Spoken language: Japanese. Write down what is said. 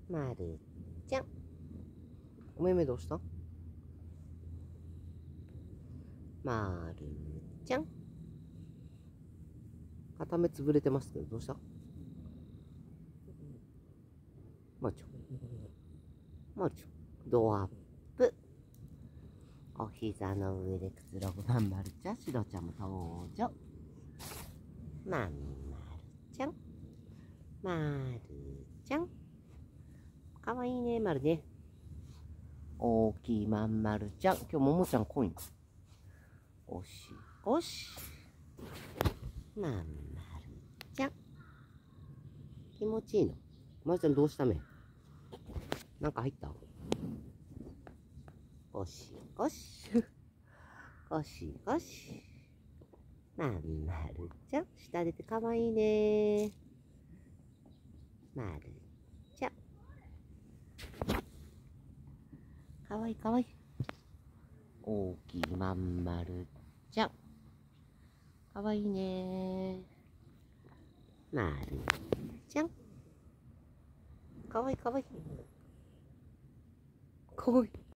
まるちゃん。お目目どうした？まるちゃん。片目つぶれてますけど、どうした？まるちゃん。まるちゃん。ドアップ。お膝の上でくつろぐまんまるちゃん。しろちゃんも登場。まんまるちゃん。まるちゃん。かわいいね、まるね。大きいまんまるちゃん。今日ももちゃん来いん。おしおし。まんまるちゃん。気持ちいいの？まるちゃんどうしため？なんか入った？ゴシゴシ。ゴシゴシ。まんまるちゃん。下出てかわいいね。まるちゃん。かわいいかわいい。大きいまんまるちゃん。かわいいね。まるちゃん。かわいいかわいい。かわいい。